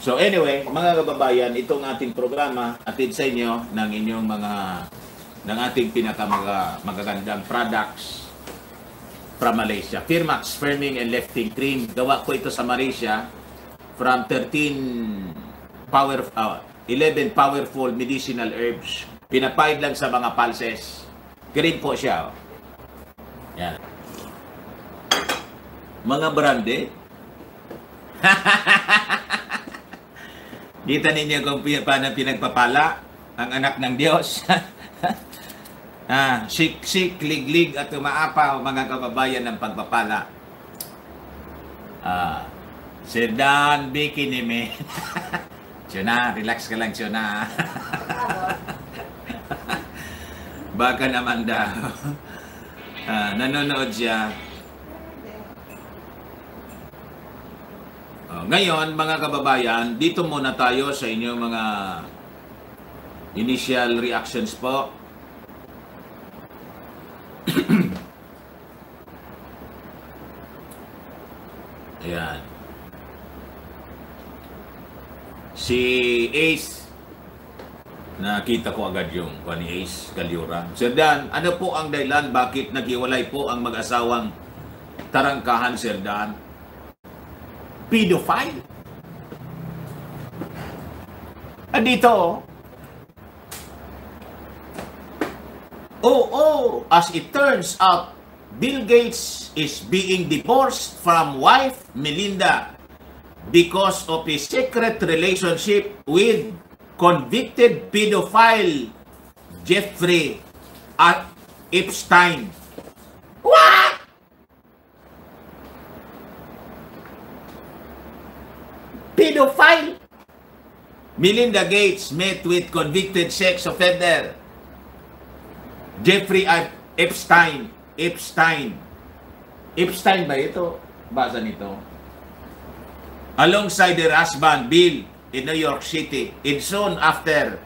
So anyway, mga kababayan, itong ating programa atid sa inyo ng inyong ng ating pinakamagagandang products from Malaysia. Firmax Firming and Lifting Cream. Gawa ko ito sa Malaysia from 11 powerful medicinal herbs. Pinapahid lang sa mga pulses. Green po siya. Yan. Mga brande. Kita ninyo kung paano pinagpapala ang anak ng Diyos. Sik-sik, lig-lig at umaapaw mga kababayan ng pagpapala. Sir Dan, bikini me. Siyona, relax ka lang, Siyona. Baka naman daw. Nanonood siya. Ngayon, mga kababayan, dito muna tayo sa inyong mga initial reactions po. Ayan. Si Ace, nakita ko agad yung ni Ace Galyura. Sir Dan, ano po ang dahilan bakit naghiwalay po ang mag-asawang tarangkahan, Sir Dan? Pedophile? Dito, as it turns out, Bill Gates is being divorced from wife Melinda because of his secret relationship with convicted pedophile Jeffrey Epstein. What? Pedophile? Melinda Gates met with convicted sex offender Jeffrey Epstein. Epstein ba ito? Basa nito. Alongside her husband, Bill, in New York City. And soon after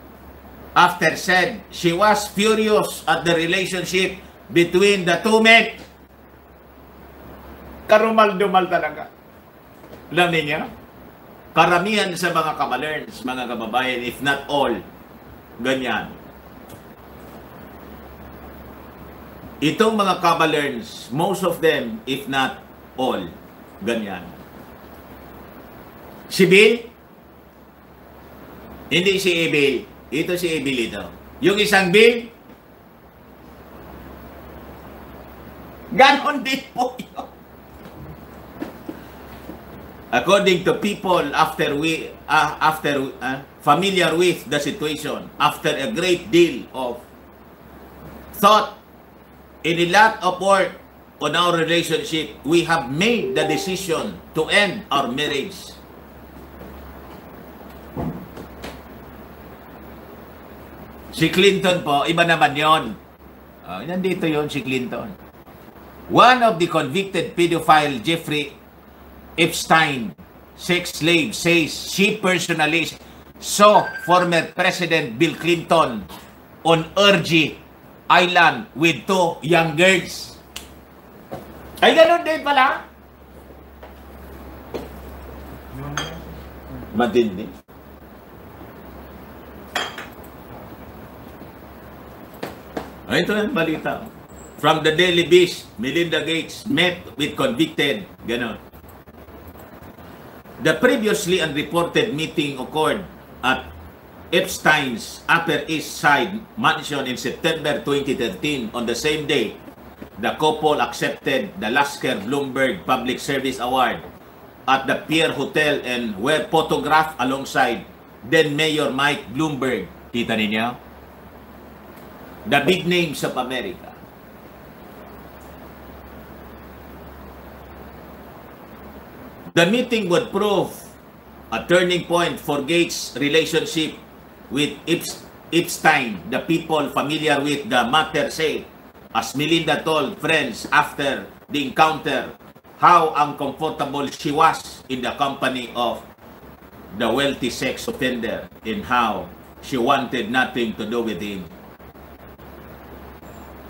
said, she was furious at the relationship between the two men. Karumal-dumal talaga. Alam niyo? Karamihan sa mga kabalerns, mga kababayan, if not all, ganyan. Itong mga kabalerns, most of them, if not all, ganyan. Si Bill? Hindi si Bill. Ito si Bill ito. Yung isang Bill, ganon din po yun. According to people familiar with the situation, after a great deal of thought and a lot of work on our relationship, we have made the decision to end our marriage. Si Clinton po, iba naman yon. Nandito yon si Clinton. One of the convicted pedophile Jeffrey Epstein, sex slave, says she personally saw former President Bill Clinton on Urgi Island with 2 young girls. Ay, ganun din pala. Matindi. Ito yung balita. From the Daily Beast, Melinda Gates met with convicted. Ganon. The previously unreported meeting occurred at Epstein's Upper East Side mansion in September 2013. On the same day, the couple accepted the Lasker Bloomberg Public Service Award at the Pierre Hotel and were photographed alongside then Mayor Mike Bloomberg. Kita ninyo? The big names of America. The meeting would prove a turning point for Gates' relationship with Epstein. The people familiar with the matter say, as Melinda told friends after the encounter, how uncomfortable she was in the company of the wealthy sex offender and how she wanted nothing to do with him.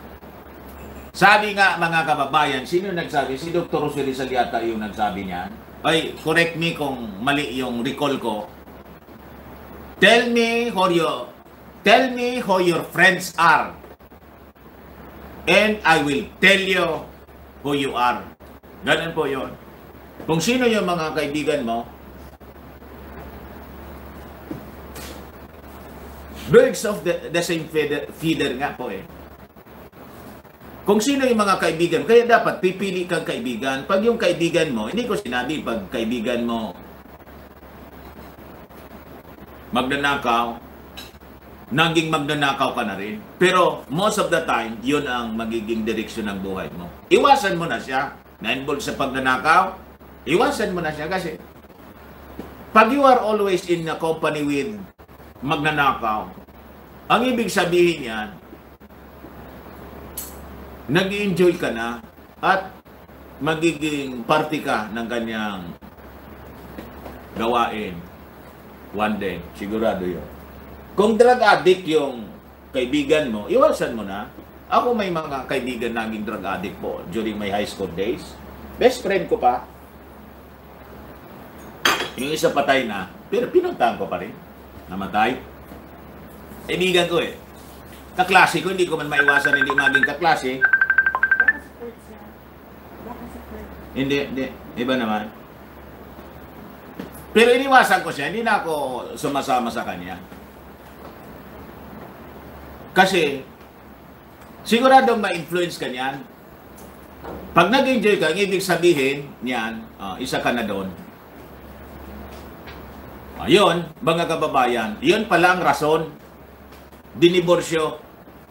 Sabi nga mga kababayan, sino nagsabi? Si Dr. Rosely yata yung nagsabi niyan. ay, correct me kung mali yung recall ko. Tell me who your friends are. And I will tell you who you are. Ganun po yun. Kung sino yung mga kaibigan mo, birds of the same feather nga po eh. Kung sino yung mga kaibigan, kaya dapat pipili kang kaibigan. Pag yung kaibigan mo, hindi ko sinabi pag kaibigan mo magnanakaw, naging magnanakaw ka na rin. Pero most of the time, yun ang magiging direksyon ng buhay mo. Iwasan mo na siya. Na-involve sa pagnanakaw, iwasan mo na siya kasi pag you are always in a company with magnanakaw, ang ibig sabihin yan, nag-enjoy ka na at magiging party ka ng kanyang gawain one day. Sigurado yun. Kung drug addict yung kaibigan mo, iwasan mo na. Ako may mga kaibigan naging drug addict po during my high school days. Best friend ko pa. Yung isa patay na, pero pinuntahan ko pa rin. Namatay. Kaibigan ko eh. Kaklase ko, hindi ko man maiwasan hindi maging kaklase. Hindi. Iba naman. Pero iniwasan ko siya, hindi na ako sumasama sa kanya. Kasi, siguradong ma-influence ka niyan. Pag nag-enjoy ka, ang ibig sabihin niyan, isa ka na doon. Ayun, mga kababayan, yun pala ang rason. Diniborsyo.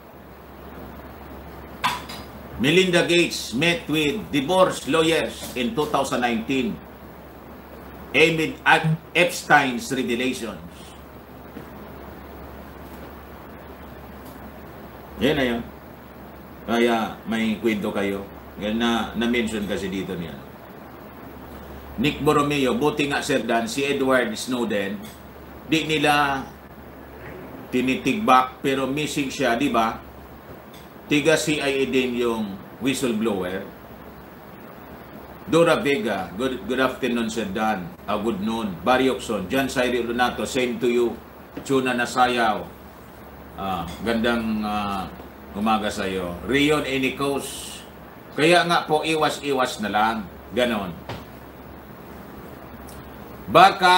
Melinda Gates met with divorce lawyers in 2019 amid Epstein's revelations. Yan na yun. Kaya may kwento kayo. Yan na-mention kasi dito niya. Nick Borromeo, buti nga Sir Dan, si Edward Snowden, di nila tinitigbak pero missing siya, di ba? Tiga CIA din yung whistleblower. Dora Vega, good afternoon Sir Dan. Good noon. Barry Oxon, John Cyril Lunato, same to you. Chuna Nasayaw. Gandang umaga sa iyo. Rion Enicos. Kaya nga po, iwas-iwas na lang. Ganon. Baka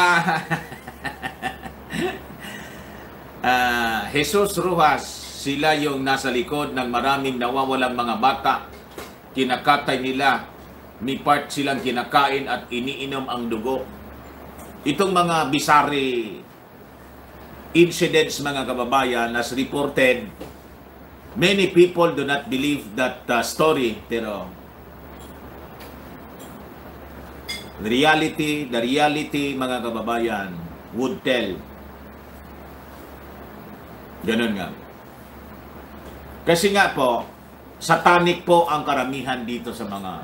Jesus Rojas, sila yung nasa likod ng maraming nawawalang mga bata. Kinakatay nila. May part silang kinakain at iniinom ang dugo. Itong mga bizarre incidents, mga kababayan, as reported, many people do not believe that story. Pero the reality, mga kababayan, would tell. Ganun nga. Kasi nga po, satanic po ang karamihan dito sa mga,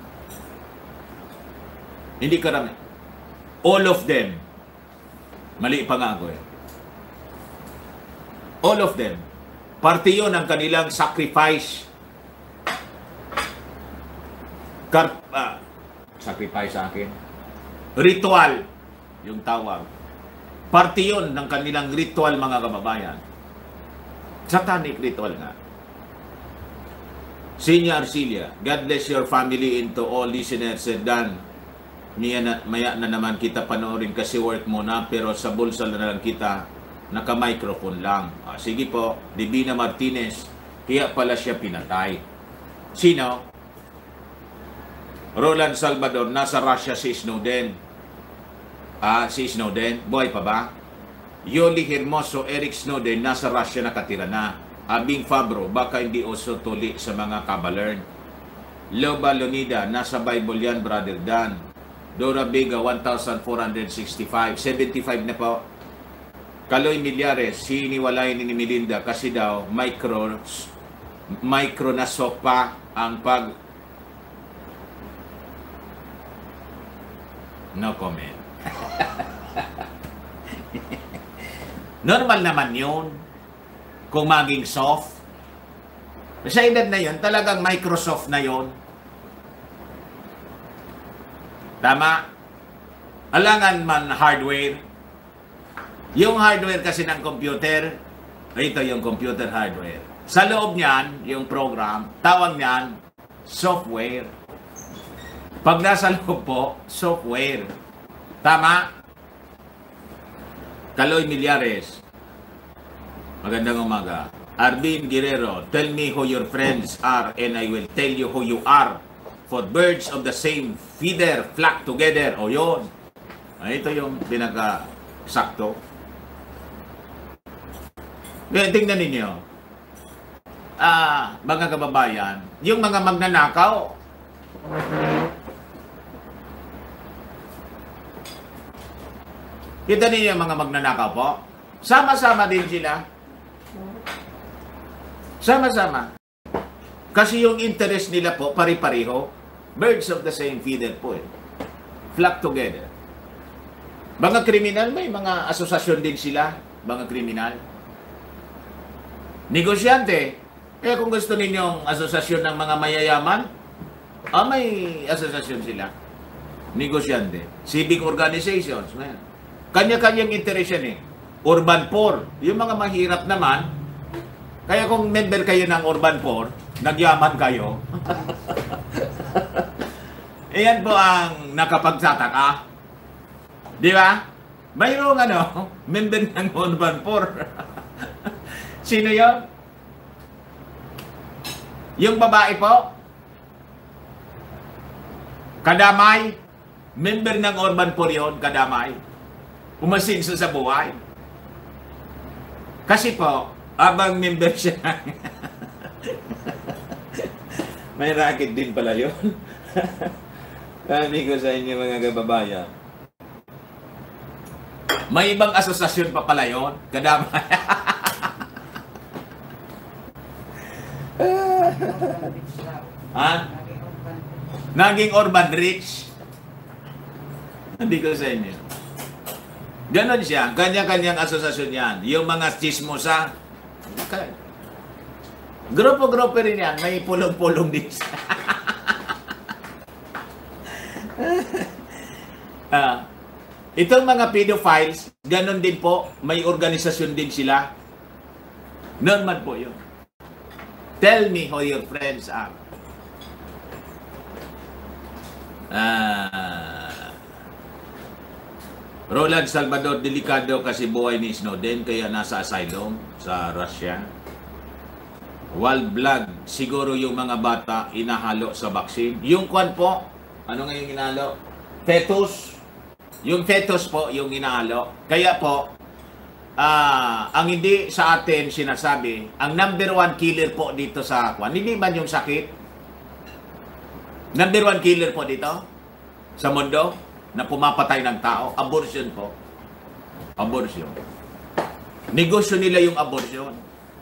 hindi karamihan, all of them, mali pa nga ako eh. All of them, parte yun ang kanilang sacrifice. Sacrifice sa akin. Ritual, yung tawag. Parte yun ng kanilang ritual, mga kababayan. Satanic ritual nga. Sinya Arcilia, God bless your family into all listeners. Sir Dan, maya na naman kita panoorin kasi work muna, pero sa bulsa na lang kita, naka-microphone lang. Sige po, Divina Martinez, kaya pala siya pinatay. Sino? Roland Salvador, nasa Russia si Snowden. Si Snowden, buhay pa ba? Yoli Hermoso, Eric Snowden, nasa Russia nakatira na. Abing Fabro, baka hindi uso tuli sa mga kabalern. Loba Lonida, nasa Bible yan, Brother Dan. Dora Vega, 1,465. 75 na po. Kaloy Milyares, hiniwalay ni Melinda kasi daw micro na sopa ang pag... No comment. Normal naman yun. Kung maging soft. Sa edad na yun, talagang Microsoft na yun. Tama? alangan man hardware. Yung hardware kasi ng computer, ito yung computer hardware. Sa loob niyan, yung program, tawag niyan, software. Pag nasa loob po, software. Tama? Kaloy Milyares. Magandang umaga. Arvin Guerrero, tell me who your friends are and I will tell you who you are. For birds of the same feather flock together. O yun. Ito yung pinaka-sakto. Tingnan ninyo. Mga kababayan, yung mga magnanakaw, kita ninyo yung mga magnanakaw po, sama-sama din sila. Sama-sama. Kasi yung interest nila po, pari-pariho. Birds of the same feather po eh. Flock together. Mga kriminal, may mga asosasyon din sila. Mga kriminal. Negosyante. Kung gusto ninyong asosasyon ng mga mayayaman, may asosasyon sila. Negosyante. Civic organizations. Kanya-kanyang interest yan eh. Urban poor. Yung mga mahirap naman, kaya kung member kayo ng urban poor, nagyaman kayo. Iyan po ang nakapagsataka. Di ba? Mayroong member ng urban poor. Sino yun? Yung babae po? Kadamay? Member ng urban poor yun, kadamay. Umasinso sa buhay. Kasi po, abang member siya. May racket din pala yun. Sabi ko sa inyo mga kababayan. May ibang asosasyon pa pala yun. Kadamay. Ha? Naging urban rich. Sabi ko sa inyo. Ganon siya. Kanya-kanyang asosasyon yan. Yung mga chismosa, grupo-grupo rin yan. May pulong-pulong din siya. Itong mga pedophiles, ganon din po. May organisasyon din sila. Normal po yun. Tell me who your friends are. Roland Salvador, delikado kasi buhay ni Snowden kaya nasa asylum sa Russia. Wild blood, siguro yung mga bata inahalo sa vaccine. Yung kwan po, ano nga yung inahalo? Fetus. Yung fetus po, yung inahalo. Kaya po, ang hindi sa atin sinasabi, ang number one killer po dito sa kwan, hindi man yung sakit. Number one killer po dito sa mundo na pumapatay ng tao, abortion po. Abortion. Negosyo nila yung abortion.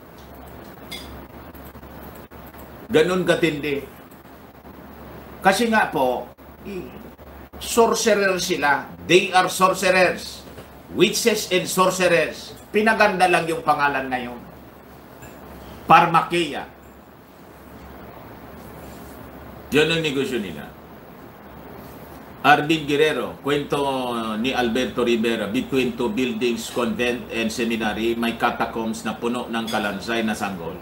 Ganun katindi. Kasi nga po, sorcerers sila. They are sorcerers. Witches and sorcerers. Pinaganda lang yung pangalan na yun. Pharmakeia. Yun ang negosyo nila. Arvin Guerrero, kwento ni Alberto Rivera, between two buildings, convent and seminary, may catacombs na puno ng kalansay na sanggol.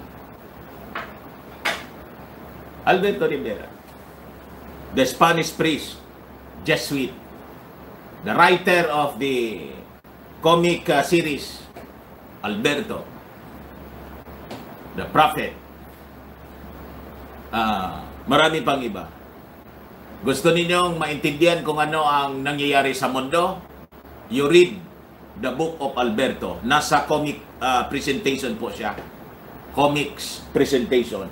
Alberto Rivera, the Spanish priest, Jesuit, the writer of the comic series, Alberto, the prophet, marami pang iba. Gusto ninyong maintindihan kung ano ang nangyayari sa mundo? You read the book of Alberto. Nasa comic presentation po siya. Comics presentation.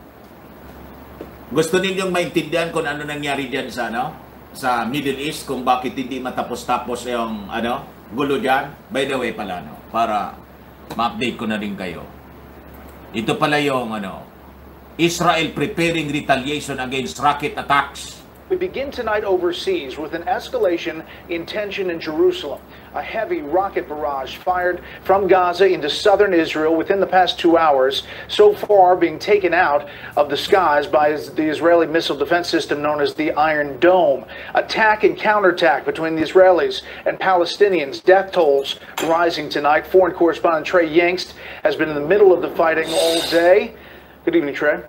Gusto ninyong maintindihan kung ano nangyari diyan sa Middle East, kung bakit hindi matapos-tapos yung gulo diyan? By the way pala, para ma-update ko na rin kayo. Ito pala yung Israel preparing retaliation against rocket attacks We begin tonight overseas with an escalation in tension in Jerusalem. A heavy rocket barrage fired from Gaza into southern Israel within the past 2 hours, so far being taken out of the skies by the Israeli missile defense system known as the Iron Dome. Attack and counterattack between the Israelis and Palestinians. Death tolls rising tonight. Foreign correspondent Trey Yingst has been in the middle of the fighting all day. Good evening, Trey.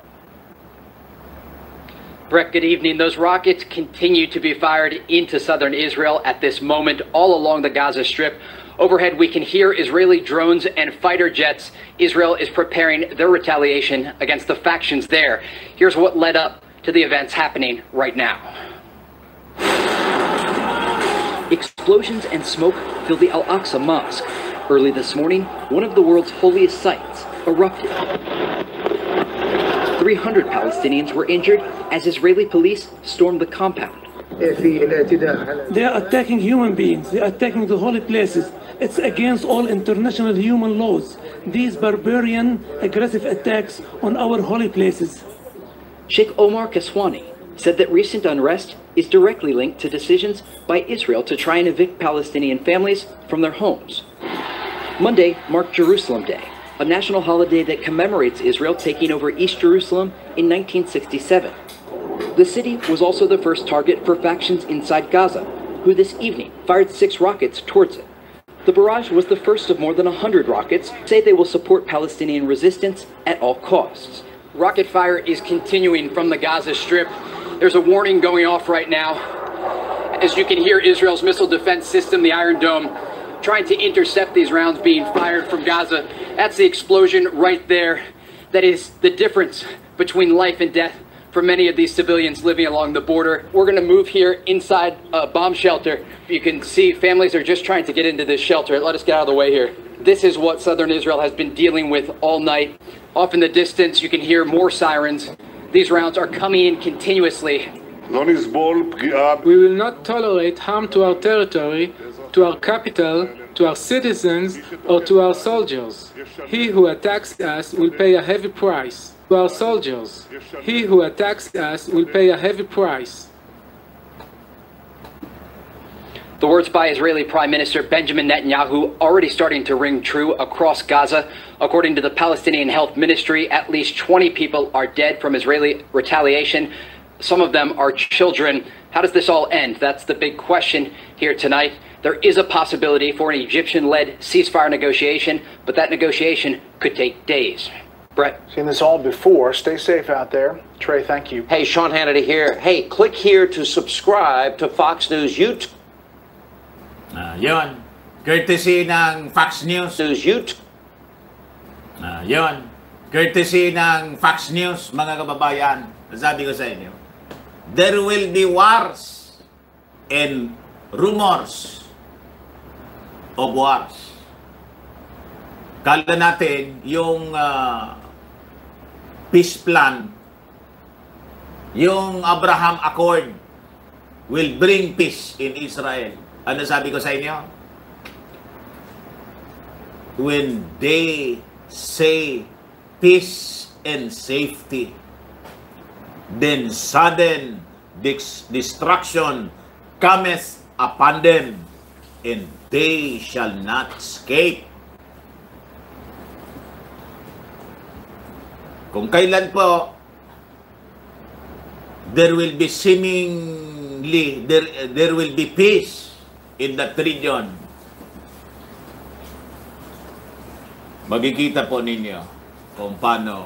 Brett, good evening. Those rockets continue to be fired into southern Israel at this moment, all along the Gaza Strip. Overhead, we can hear Israeli drones and fighter jets. Israel is preparing their retaliation against the factions there. Here's what led up to the events happening right now. Explosions and smoke filled the Al-Aqsa Mosque. Early this morning, one of the world's holiest sites erupted. 300 Palestinians were injured as Israeli police stormed the compound. They are attacking human beings. They are attacking the holy places. It's against all international human laws. These barbarian, aggressive attacks on our holy places. Sheikh Omar Kaswani said that recent unrest is directly linked to decisions by Israel to try and evict Palestinian families from their homes. Monday marked Jerusalem Day, a national holiday that commemorates Israel taking over East Jerusalem in 1967. The city was also the first target for factions inside Gaza, who this evening fired 6 rockets towards it. The barrage was the first of more than 100 rockets. Say they will support Palestinian resistance at all costs. Rocket fire is continuing from the Gaza Strip. There's a warning going off right now. As you can hear, Israel's missile defense system, the Iron Dome, trying to intercept these rounds being fired from Gaza. That's the explosion right there. That is the difference between life and death for many of these civilians living along the border. We're going to move here inside a bomb shelter. You can see families are just trying to get into this shelter. Let us get out of the way here. This is what southern Israel has been dealing with all night. Off in the distance, you can hear more sirens. These rounds are coming in continuously. We will not tolerate harm to our territory, to our capital, to our citizens, or to our soldiers. He who attacks us will pay a heavy price. To our soldiers, he who attacks us will pay a heavy price. The words by Israeli Prime Minister Benjamin Netanyahu already starting to ring true across Gaza. According to the Palestinian Health Ministry, at least 20 people are dead from Israeli retaliation. Some of them are children. How does this all end? That's the big question here tonight. There is a possibility for an Egyptian-led ceasefire negotiation, but that negotiation could take days. Brett. Seen this all before. Stay safe out there. Trey, thank you. Hey, Sean Hannity here. Hey, click here to subscribe to Fox News YouTube. Yun. Courtesy ng Fox News. YouTube. Yun. Courtesy ng Fox News, mga kababayan. Sabi ko sa inyo, there will be wars and rumors of wars. Kala natin yung peace plan, yung Abraham Accord will bring peace in Israel. Ano sabi ko sa inyo? When they say peace and safety, then sudden destruction cometh upon them, and they shall not escape. Kung kailan po there will be seemingly there will be peace in that region, makikita po ninyo kung paano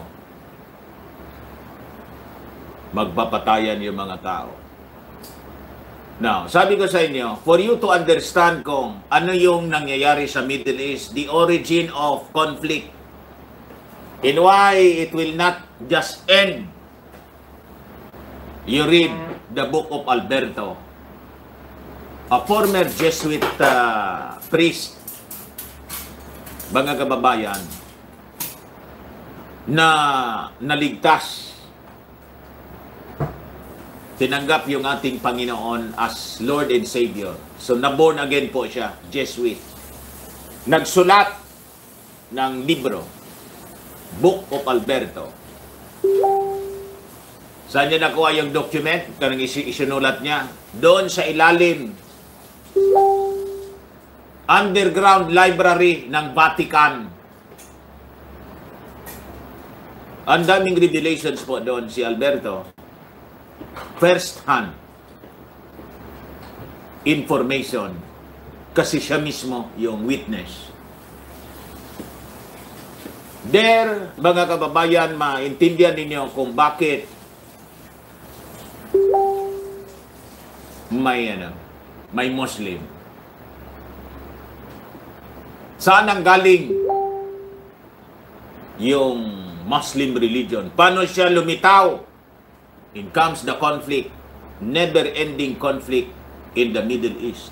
magpapatayan yung mga tao. Now, sabi ko sa inyo, for you to understand kung ano yung nangyayari sa Middle East, the origin of conflict, and why it will not just end, you read the book of Alberto, a former Jesuit priest, mga kababayan, na naligtas, tinanggap yung ating Panginoon as Lord and Savior. So, na-born again po siya, Jesuit. Nagsulat ng libro, Book of Alberto. Saan niya nakuha yung document? Kanang isinulat niya. Doon sa ilalim. Underground library ng Vatican. Ang daming revelations po doon si Alberto. First hand information. Kasi siya mismo yung witness. There, mga kababayan, maintindihan ninyo kung bakit may Muslim. Saan ang galing yung Muslim religion? Paano siya lumitaw? In comes the conflict, never-ending conflict in the Middle East.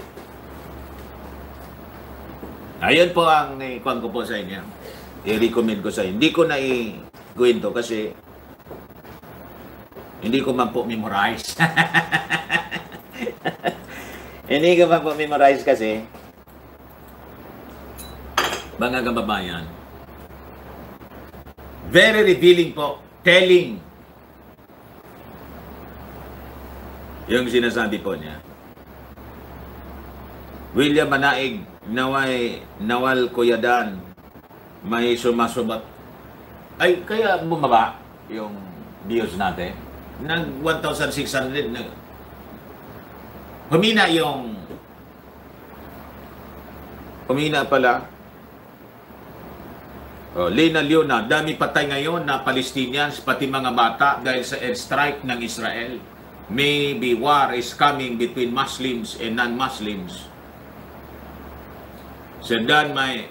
Ayan po ang ikuan ko po sa inyo. I-recommend ko sa inyo. Hindi ko na i-kwento kasi hindi ko man po memorize. Hindi ko man po memorize kasi mga kababayan, very revealing po, telling yung sinasabi po niya. William Manaig, Nawal Kuyadan, may sumasubat. Ay, kaya bumaba yung views natin. Nag 1,600 na. Humina pala. Lena Leona, dami patay ngayon na Palestinians, pati mga bata dahil sa airstrike ng Israel. Maybe war is coming between Muslims and non-Muslims. Sendan may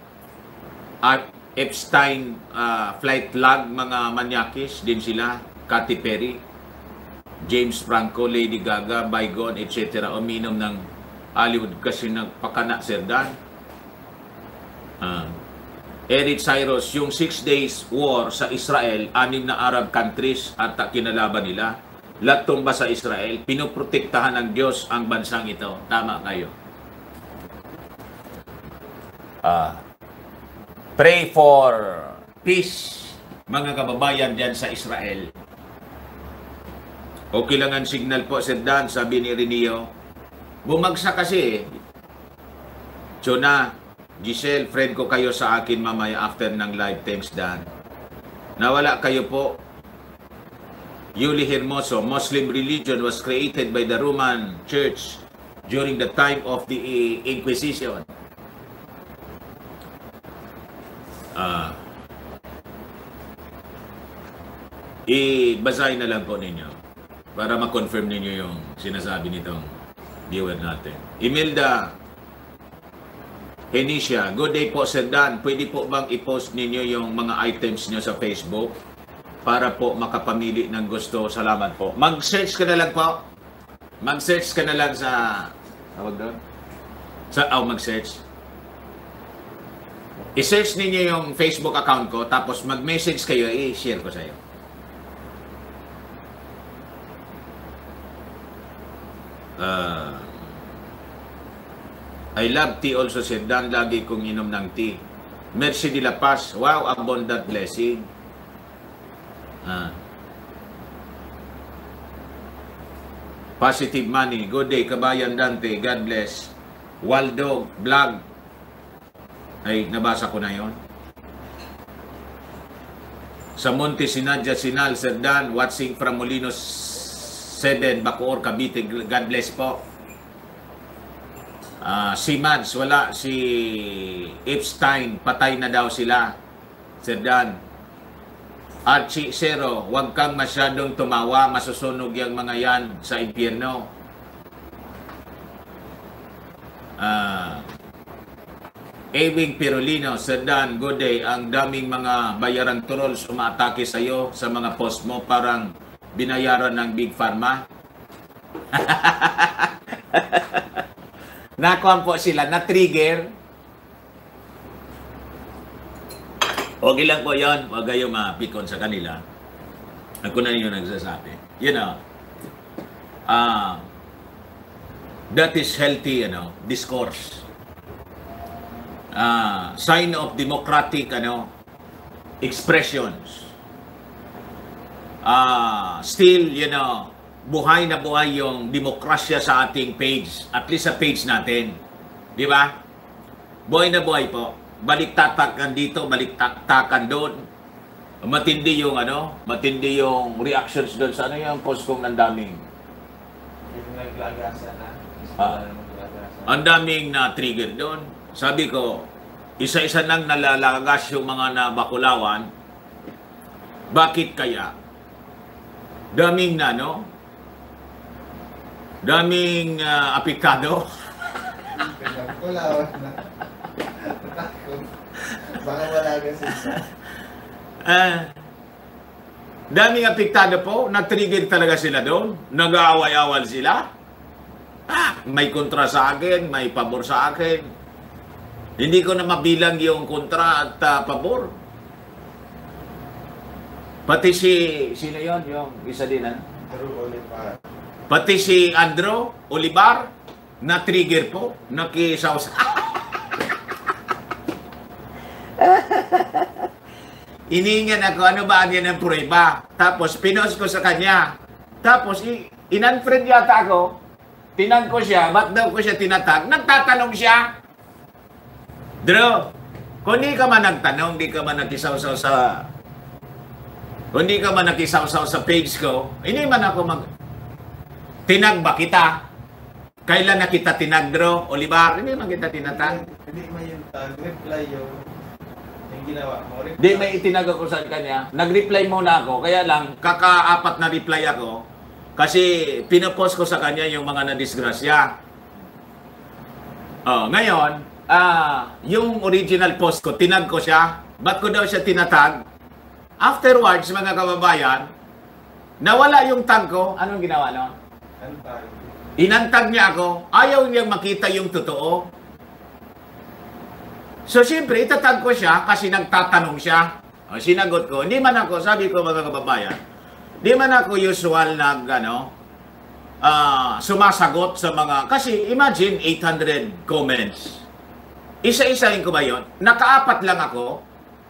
Epstein flight lag, mga manyakis din sila, Katy Perry, James Franco, Lady Gaga, Bygone, etc. Uminom ng Hollywood kasi nagpakana, Serdan. Eric Cyrus, yung 6 days war sa Israel, 6 na Arab countries at kinalaban nila. Lahat tumba sa Israel, pinoprotektahan ng Diyos ang bansang ito. Tama kayo. Pray for peace, mga kababayan dyan sa Israel. Okay lang ang signal po, Sir Dan, sabi ni Renio. Bumagsak kasi. Chona, Giselle, friend ko kayo sa akin mamaya after ng live. Thanks, Dan. Nawala kayo po. Yuli Hermoso, Muslim religion was created by the Roman Church during the time of the Inquisition. I-basahin na lang po ninyo para ma-confirm ninyo yung sinasabi nitong viewer natin. Imelda Henicia, good day po, Sir Dan. Pwede po bang i-post ninyo yung mga items nyo sa Facebook para po makapamili ng gusto? Salamat po. Mag-search ka na lang po. Mag-search ka na lang sa... Tawag doon? Mag-search. I-search ninyo yung Facebook account ko, tapos mag-message kayo, i-share ko sa iyo. I love tea also, Sir Dan. Lagi kong inom ng tea. Mercy de la Paz. Wow, abundant blessing. Positive money. Good day, Kabayan Dante. God bless. Waldo Vlog. Ay, nabasa ko na yon. Sa Monte Sinadja Sinal, Sir Dan, watching from Molinos 7, Bacoor, Cavite. God bless po. Si Mads, wala. Si Epstein, patay na daw sila. Sir Dan. Archie Zero, huwag kang masyadong tumawa. Masusunog yung mga yan sa impyerno. Ewing Pirolino, Sir Dan, good day. Ang daming mga bayarang trolls umaatake sa'yo sa mga post mo. Parang binayaran ng Big Pharma. Nakuha po sila, na-trigger. Okay lang po yun. Huwag kayo mapikon sa kanila. Ako na yung nagsasabi. You know, that is healthy, discourse. Sign of democratic, expressions. still, buhay na buhay yung demokrasya sa ating page. At least sa page natin. Di ba? Buhay na buhay po. Balik-tatakan dito, balik-tatakan doon. Matindi yung matindi yung reactions doon sa yung post kong nandaming. Ang daming na-trigger doon. Sabi ko, isa-isa nang nalalagas yung mga nabakulawan. Bakit kaya? Daming daming apektado. Baka wala kasi. Daming apektado po, nag-trigger talaga sila doon, nag-aaway-awal sila. May kontra sa akin, may pabor sa akin. Hindi ko na mabilang yung kontra at pabor. Pati sino yon? Yung isa din, Pati si Andrew Olivar, na-trigger po, nakisaw-saw. Iningan ako, ano ba yan ng prueba? Tapos, pinost ko sa kanya. Tapos, in-unfriend yata ako. Tinag ko siya, ba't daw ko siya tinatag? Nagtatanong siya. Drew, kung di ka man nagtanong, di ka man nakisaw-saw sa... Kung di ka man nakisaw-saw sa page ko, hindi man ako tinag ba kita? Kailan na kita tinag, Drew? Olivar, hindi man kita tinatag. Hindi man yung reply yung ginawa mo. Di, may itinag ako sa kanya. Nag-reply muna ako. Kaya lang, kaka-apat na reply ako. Kasi pinapost ko sa kanya yung mga nadisgrasya. Ngayon, yung original post ko, tinag ko siya. Ba't ko daw siya tinatag? Afterwards, mga kababayan, nawala yung tag ko. Anong ginawa, no? Inantag niya ako. Ayaw niyang makita yung totoo. So, siyempre, itatag ko siya kasi nagtatanong siya. Sinagot ko. Hindi man ako, sabi ko mga kababayan, hindi man ako usual sumasagot sa mga, kasi imagine 800 comments. Isa-isahin ko ba yun? Nakaapat lang ako.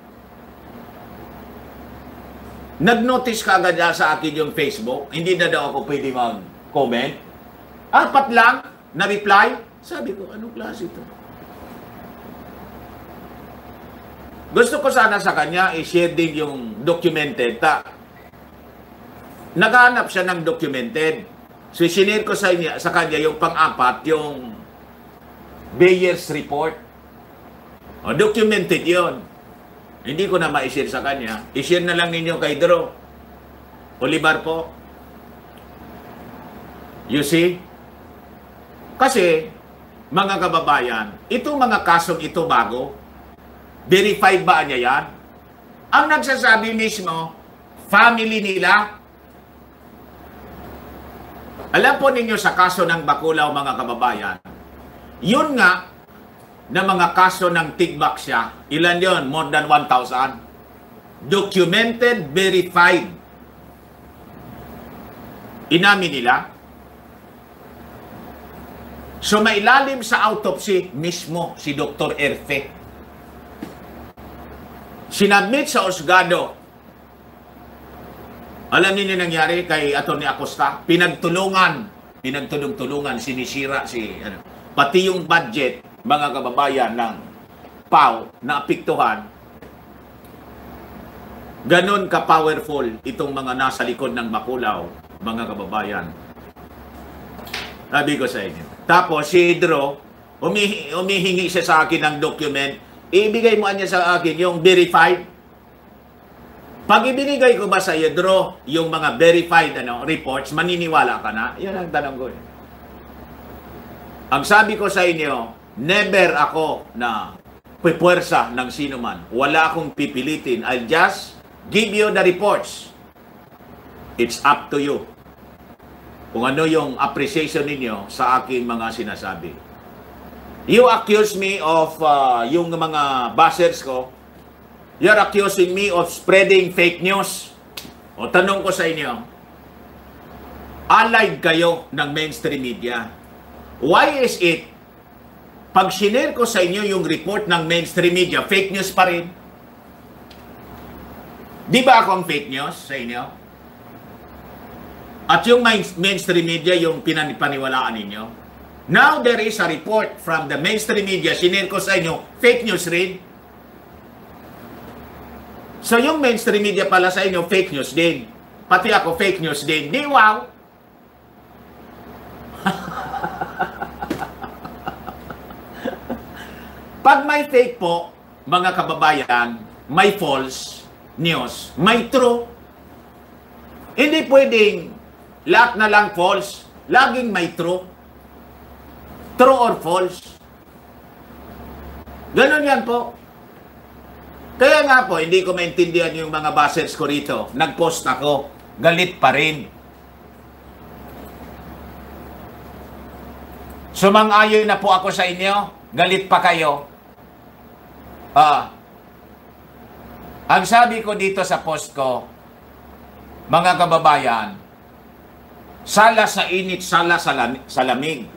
Nag-notice ka agad sa akin yung Facebook. Hindi na daw ako pwede mag-comment. 4 lang na reply. Sabi ko, anong klase ito? Gusto ko sana sa kanya i-share din yung documented. Naghanap siya ng documented. So, sinare ko sa kanya yung pang-4, yung Bayer's report. Documented yon. Hindi ko na ma-share sa kanya. I-share na lang ninyo kay Drew Olivar po. You see? Kasi, mga kababayan, itong mga kasong ito bago, verified ba niya yan? Ang nagsasabi mismo, family nila. Alam po ninyo sa kaso ng Baculaw, mga kababayan, yun nga, na mga kaso ng tigbak siya, ilan yon? More than 1,000. Documented, verified. Inamin nila. So, mailalim sa autopsy, mismo si Dr. Erfe. Sinabmit sa Osgado. Alam niyo nangyari kay Atty. Acosta? Pinagtulungan, sinisira pati yung budget, mga kababayan ng PAW na apektuhan. Ganon ka-powerful itong mga nasa likod ng Baculaw, mga kababayan. Sabi ko sa inyo. Tapos si Drew, humihingi siya sa akin ng document. Ibigay mo niya sa akin yung verified. Pag ibinigay ko ba sa iyo, Drew, yung mga verified reports, maniniwala ka na? Yan ang tanong ko. Ang sabi ko sa inyo, never ako na puwersa ng sino man. Wala akong pipilitin. I'll just give you the reports. It's up to you. Kung ano yung appreciation ninyo sa aking mga sinasabi. You accuse me of yung mga bashers ko. You're accusing me of spreading fake news. O tanong ko sa inyo, allied kayo ng mainstream media. Why is it, pag sinare ko sa inyo yung report ng mainstream media, fake news pa rin? Di ba akong fake news sa inyo? At yung mainstream media, yung pinanipaniwalaan ninyo. Now, there is a report from the mainstream media, sinare ko sa inyo, fake news rin. So, yung mainstream media pala sa inyo, fake news din. Pati ako, fake news din. Di wow! Pag may fake po, mga kababayan, may false news, may true. Hindi pwedeng lahat na lang false. Laging may true. True or false. Ganon yan po. Kaya nga po, hindi ko maintindihan yung mga bashers ko rito. Nag-post ako. Galit pa rin. Sumang-ayon na po ako sa inyo. Galit pa kayo. Ang sabi ko dito sa post ko, mga kababayan, sala sa init, sala sa lamig.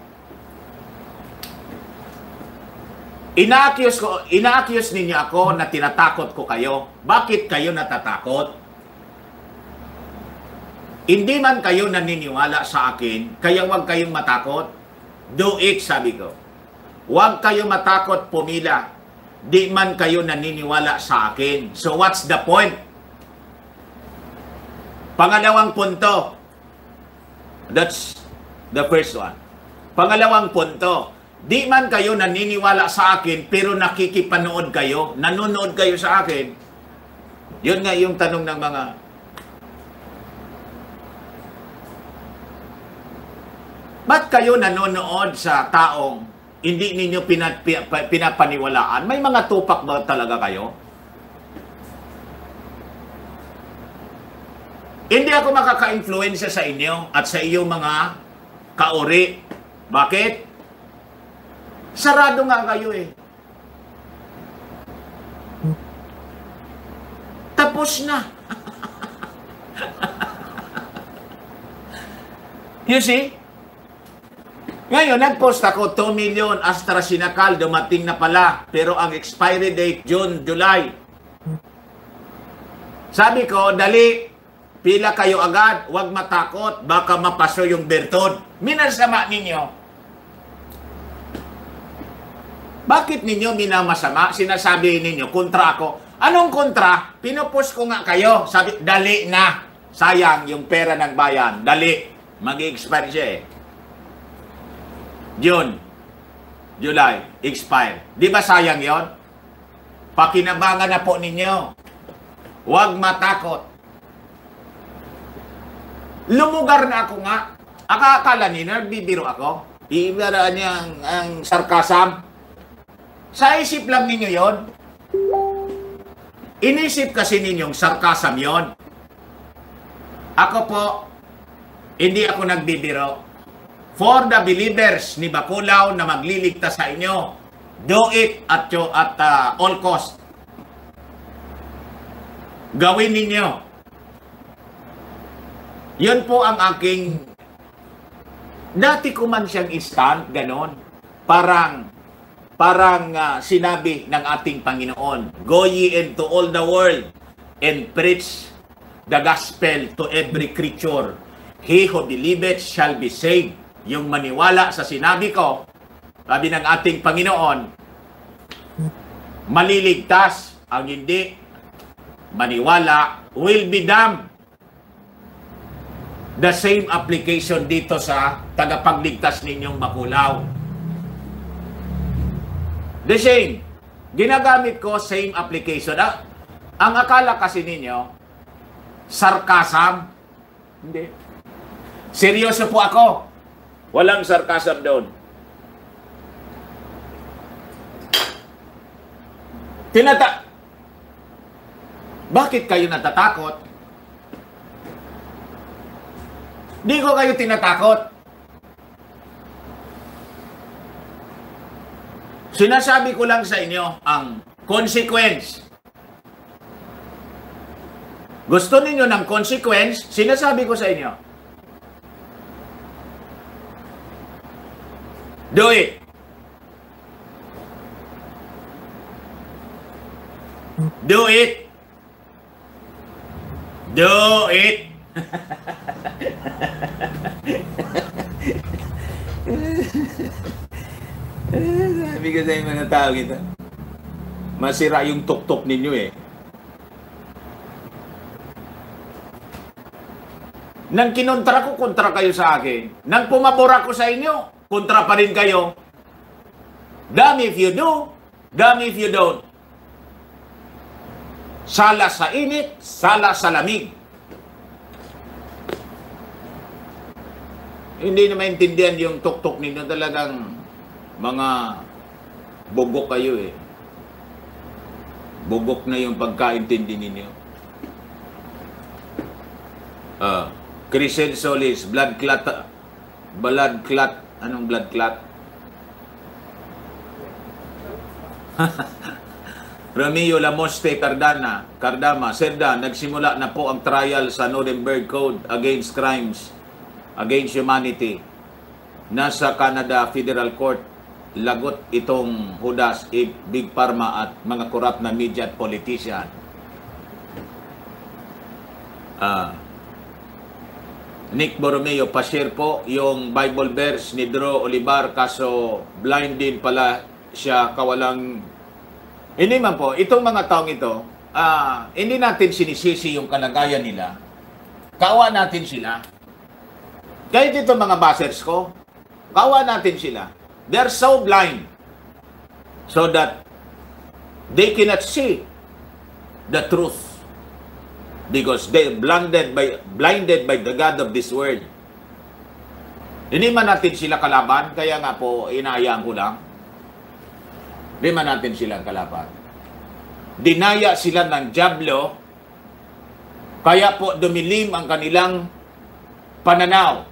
Ina-accuse ninyo ako na tinatakot ko kayo. Bakit kayo natatakot? Hindi man kayo naniniwala sa akin, kaya huwag kayong matakot. Do it, sabi ko. Huwag kayong matakot pumila. Di man kayo naniniwala sa akin. So what's the point? Pangalawang punto. That's the first one. Pangalawang punto. Di man kayo naniniwala sa akin, pero nakikipanood kayo, nanonood kayo sa akin. Yun nga yung tanong ng mga... Ba't kayo nanonood sa taong hindi ninyo pinapaniwalaan? May mga tupak ba talaga kayo? Hindi ako makaka-influensya sa inyo at sa iyong mga kaori. Bakit? Sarado nga kayo eh. Tapos na. You see? Ngayon, nag-post ako, 2 million AstraZeneca, dumating na pala. Pero ang expiry date, June, July. Sabi ko, dali, pila kayo agad, huwag matakot, baka mapaso yung bertod. Minasama ninyo. Bakit ninyo minamasama? Sinasabi ninyo, kontra ako. Anong kontra? Pinupost ko nga kayo. Sabi, dali na. Sayang yung pera ng bayan. Dali. Mag-expire siya eh. June, July, expire. Di ba sayang yon? Pakinabangan na po ninyo. Huwag matakot. Lumugar na ako nga. Akala niyo, nagbibiro ako. Ibaraan niya ang sarkasam. Sa isip lang ninyo yon. Inisip kasi ninyong sarkasam yon. Ako po, hindi ako nagbibiro. For the believers ni Bacolao na magliligtas sa inyo, do it at all cost. Gawin ninyo. Yun po ang aking, dati ko man siyang instant, ganon. Parang sinabi ng ating Panginoon, go ye into all the world and preach the gospel to every creature. He who believeth shall be saved. Yung maniwala sa sinabi ko, sabi ng ating Panginoon, maliligtas. Ang hindi maniwala will be damned. The same application dito sa tagapagligtas ninyong Bacolao. The same. Ginagamit ko same application. Ang akala kasi ninyo, sarcasm. Hindi. Seryoso po ako. Walang sarcasm doon. Bakit kayo natatakot? Di ko kayo tinatakot. Sinasabi ko lang sa inyo ang consequence. Gusto ninyo ng consequence? Sinasabi ko sa inyo. Do it. Do it. Do it. Sabi ko sa mga tao kita, masira yung tuktok ninyo eh. Nang kinontra ko, kontra kayo sa akin. Nang pumabor ako sa inyo, kontra pa rin kayo. Damn if you do, damn if you don't. Sala sa init, sala sa lamig. Hindi na maintindihan yung tuktok ninyo. Talagang mga bugok kayo eh. Bugok na yung pagkaintindi ninyo. Crescent Solis, blood clot. Anong blood clot? Ramio Lamoste Cardama, Serda, nagsimula na po ang trial sa Nuremberg Code against crimes against humanity. Nasa Canada Federal Court, lagot itong Judas, Big Pharma at mga corrupt na media at politician. Nick Borromeo, pa-share po yung Bible verse ni Drew Olivar, kaso blind din pala siya, kawalang... Hindi man po, itong mga taong ito, hindi natin sinisisi yung kalagayan nila. Kawa natin sila. Kahit itong mga bashers ko, kawa natin sila. They're so blind so that they cannot see the truth. Because they blinded by the God of this world. Hindi man natin sila kalaban, kaya nga po inaayaan ko lang. Hindi man natin sila kalaban. Dinaya sila ng dyablo, kaya po dumilim ang kanilang pananaw.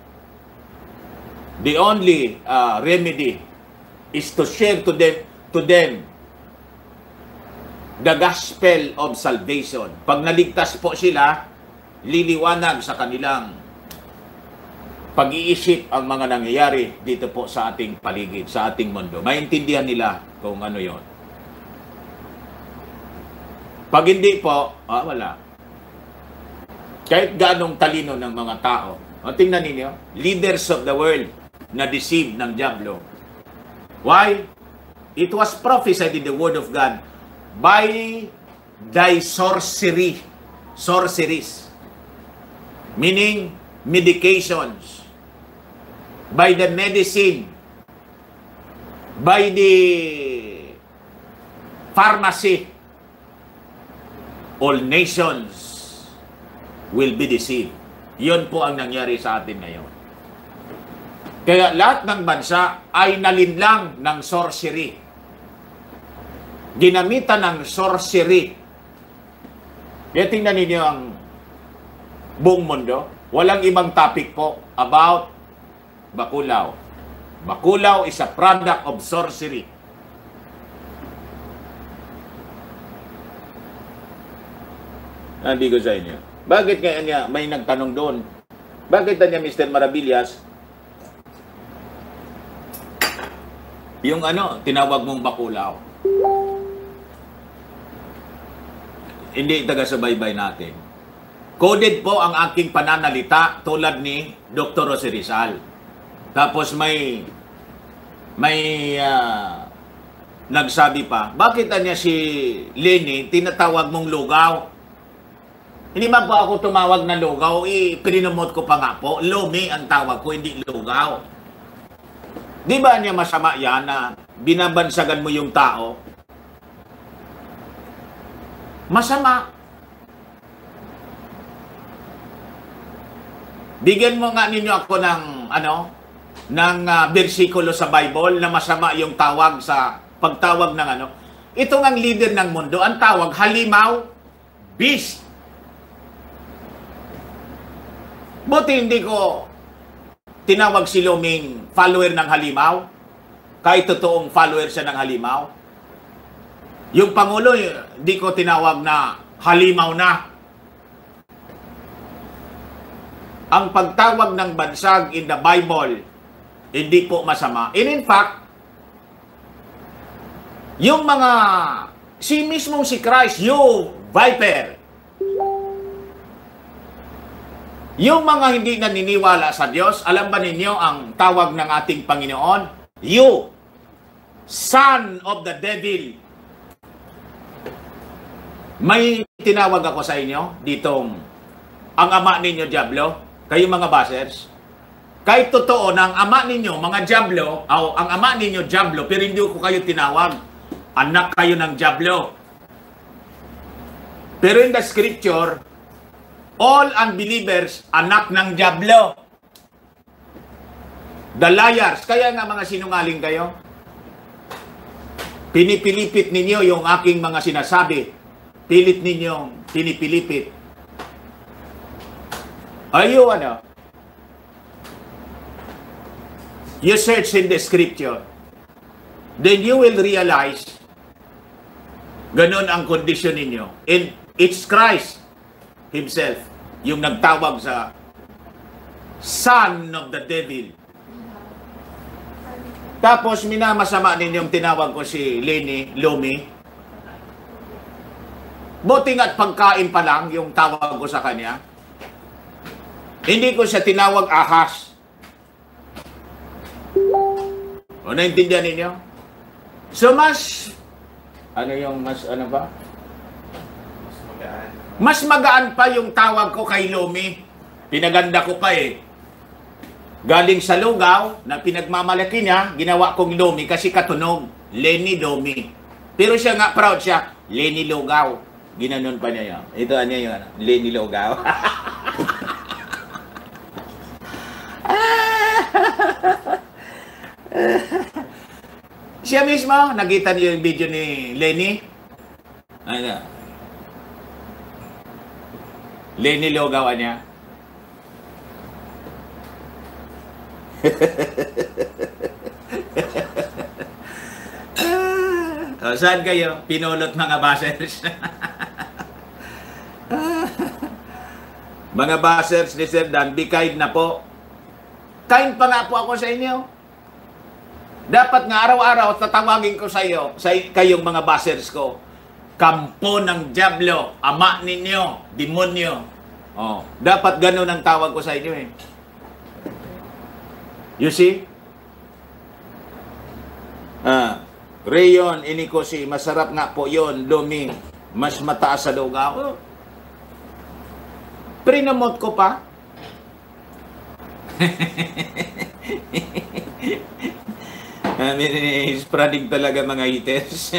The only remedy is to share to them the gospel of salvation. Pag naligtas po sila, liliwanag sa kanilang pag-iisip ang mga nangyayari dito po sa ating paligid, sa ating mundo. Maintindihan nila kung ano yon. Pag hindi po, wala. Kahit ganong talino ng mga tao. Tingnan ninyo, leaders of the world na deceive ng dyablo. Why? It was prophesied in the Word of God by thy sorceries, meaning medications, by the medicine, by the pharmacy, all nations will be deceived. Yun po ang nangyari sa atin ngayon. Kaya lahat ng bansa ay nalinlang ng sorcery. Ginamitan ng sorcery. Kaya tingnan ninyo ang buong mundo. Walang ibang topic po about Bacolao. Bacolao is a product of sorcery. Sabi ko sa inyo. Bakit kaya niya may nagtanong doon? Bakit niya Mr. Maravillas yung tinawag mong Bacolao? Hindi taga-subaybay natin. Coded po ang aking pananalita tulad ni Dr. Jose Rizal. Tapos may nagsabi pa, bakit niya si Lenny tinatawag mong lugaw? Hindi man po ako tumawag na lugaw, pininumot ko pa nga po, Lumi ang tawag ko, hindi lugaw. Di ba niya masama yan na binabansagan mo yung tao? Masama. Bigyan mo nga ninyo ako ng bersikulo sa Bible na masama yung tawag sa pagtawag ng Ito ang leader ng mundo, ang tawag halimaw, beast. Buti hindi ko tinawag si Luming follower ng halimaw, kahit totoong follower siya ng halimaw. Yung Pangulo, hindi ko tinawag na halimaw na. Ang pagtawag ng bansag in the Bible, hindi po masama. And in fact, yung si mismong si Christ, you viper, Yung mga hindi naniniwala sa Diyos, alam ba ninyo ang tawag ng ating Panginoon? You, son of the devil. May tinawag ako sa inyo ditong ang ama ninyo, Diablo. Kayo mga basers. Kahit totoo na ang ama ninyo, mga Diablo, o ang ama ninyo, Diablo, pero hindi ko kayo tinawag. Anak kayo ng Diablo. Pero in the scripture, all unbelievers, anak ng Diablo. The liars. Kaya nga mga sinungaling kayo. Pinipilipit ninyo yung aking mga sinasabi. Pilit ninyong pinipilipit. Ayo ano? You search in the scripture. Then you will realize ganon ang kondisyon ninyo. And it's Christ Himself yung nagtawag sa son of the devil. Tapos minamasama ninyong tinawag ko si Lenny Lomi. Buti nga't pagkain pa lang yung tawag ko sa kanya. Hindi ko siya tinawag ahas. O naintindihan ninyo? So mas, ano yung mas, ano ba? Mas magaan pa yung tawag ko kay Lomi. Pinaganda ko pa eh. Galing sa lugaw, na pinagmamalaki niya, ginawa kong Lomi kasi katunog. Lenny Lomi. Pero siya nga, proud siya, Lenny Lugaw. Ginanon pa niya yun. Ito ano yun, Lenny Lugaw. Siya mismo, nakita niyo yung video ni Lenny? Ano? Lenny Lugaw niya. O, saan kayo? Pinulot mga basers. Mga basers ni Sir Dan, be kind na po. Kind pa nga po ako sa inyo. Dapat nga araw-araw tatawagin ko sa iyo, sa kayong mga basers ko. Kampo ng Diablo, ama ninyo, demonyo. Oh, dapat ganun ang tawag ko sa inyo eh. You see? Rayon, inikosi, masarap nga po yon, Lomi. Mas mataas sa lugaw. Prinamot ko pa. Spreading talaga mga haters.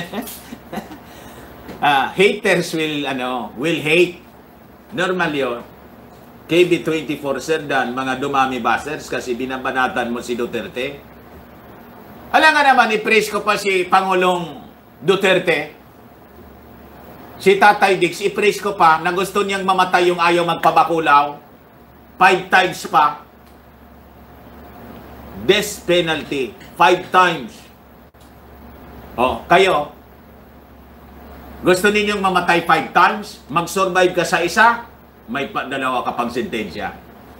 Haters will hate. Normal yun. KB24 Sir Dan, mga dumami basers kasi binabanatan mo si Duterte. Alam nga naman, i-praise ko pa si Pangulong Duterte. Si Tatay Diggs, i-praise ko pa na gusto niyang mamatay yung ayaw magpabakulaw. 5 times pa. Death penalty. 5 times. Oh, kayo, gusto ninyong mamatay 5 times? Mag-survive ka sa isa, may dalawa ka pang sentensya.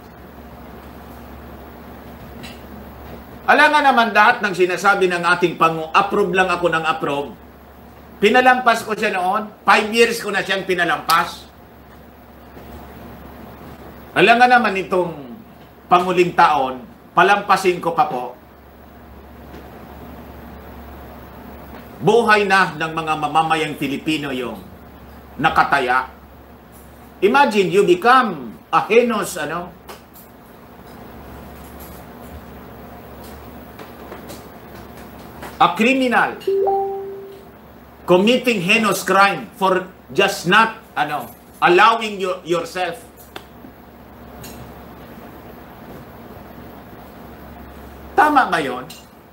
Alam nga naman lahat ng sinasabi ng ating approve lang ako ng approve. Pinalampas ko siya noon. 5 years ko na siyang pinalampas. Alam nga naman itong panguling taon, palampasin ko pa po. Buhay na ng mga mamamayang Pilipino yung nakataya. Imagine you become a heinous, a criminal committing heinous crime for just not allowing yourself. Tama ba yun?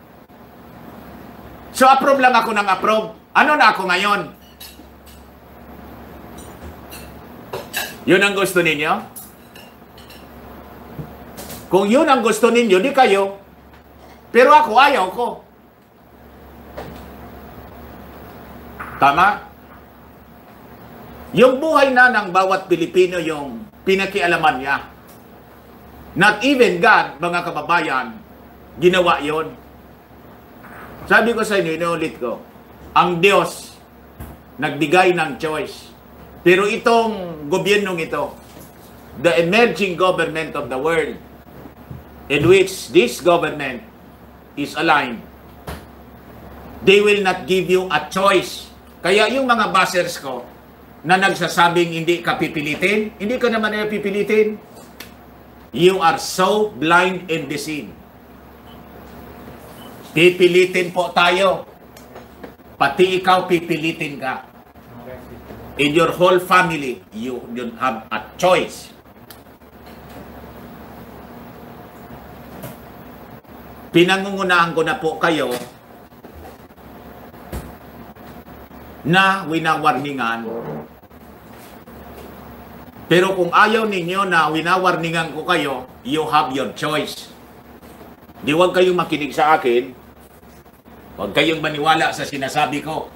So approve lang ako ng approve. Ano na ako ngayon? Yun ang gusto ninyo? Kung yun ang gusto ninyo, di kayo. Pero ako, ayaw ko. Tama? Yung buhay na ng bawat Pilipino yung pinakialaman niya. Not even God, mga kababayan, ginawa yon. Sabi ko sa inyo, inuulit ko, ang Diyos nagbigay ng choice. Pero itong gobyernong ito, the emerging government of the world, in which this government is aligned, they will not give you a choice. Kaya yung mga bashers ko na nagsasabing hindi ka pipilitin, hindi ka naman na pipilitin. You are so blind and deceived. Pipilitin po tayo. Pati ikaw pipilitin ka. In your whole family, you don't have a choice. Pinangungunahan ko na po kayo na winawarningan. Pero kung ayaw ninyo na winawarningan ko kayo, you have your choice. Di huwag kayong makinig sa akin. Huwag kayong maniwala sa sinasabi ko.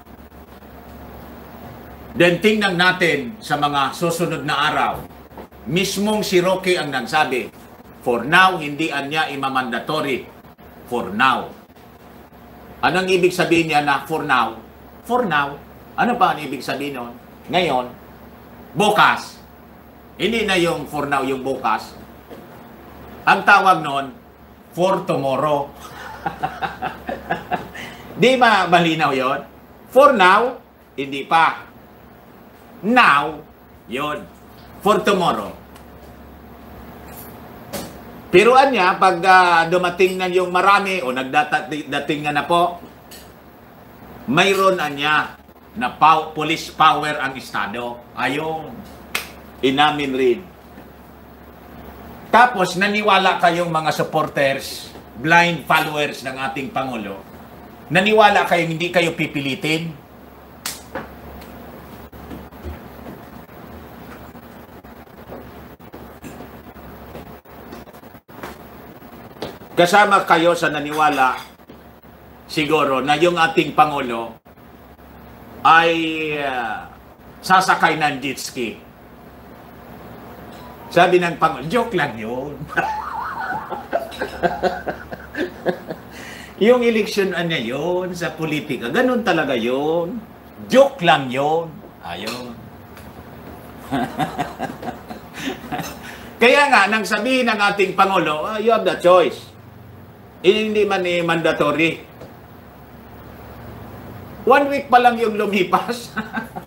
Then tingnan natin sa mga susunod na araw. Mismong si Roque ang nagsabi, for now, hindi niya imamandatory. For now. Anong ibig sabihin niya na for now? For now. Ano pa ang ibig sabihin nun? Ngayon, bukas. Hindi na yung for now yung bukas. Ang tawag nun, for tomorrow. Di ba malinaw yon? For now, hindi pa. Now, yon. For tomorrow. Pero anya, pag dumating na yung marami o nagdating na po, mayroon anya na police power ang Estado. Ayun. Inamin rin. Tapos, naniwala kayong mga supporters, blind followers ng ating Pangulo, naniwala kayong hindi kayo pipilitin? Kasama kayo sa naniwala, siguro, na yung ating Pangulo ay sasakay ng jet ski. Sabi ng Pangulo, joke lang yun. Yung eleksyon niya yun sa politika, ganun talaga yun. Joke lang yun. Ayun. Kaya nga, nang sabihin ng ating Pangulo, you have the choice. Hindi man mandatory. 1 week pa lang yung lumipas.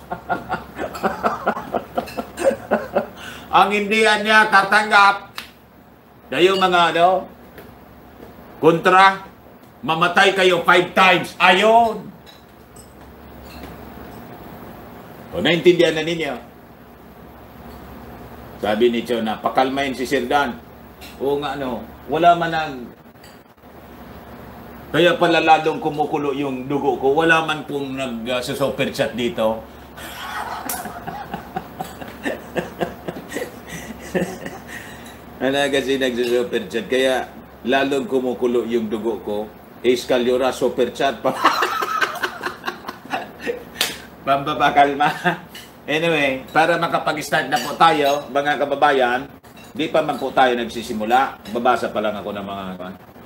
Ang hindi niya tatanggap na yung mga kontra, mamatay kayo 5 times. Ayon. O, naintindihan na ninyo. Sabi ni Cho na, pakalmain si Sir Dan. O nga wala man kaya pala lalong kumukulo yung dugo ko. Wala man pong nag-super chat dito. Kasi nag-super chat. Kaya lalong kumukulo yung dugo ko. Escalyora super chat pa. Pampapakalma. Anyway, para makapag-start na po tayo, mga kababayan, di pa man po tayo nagsisimula. Babasa pa lang ako ng mga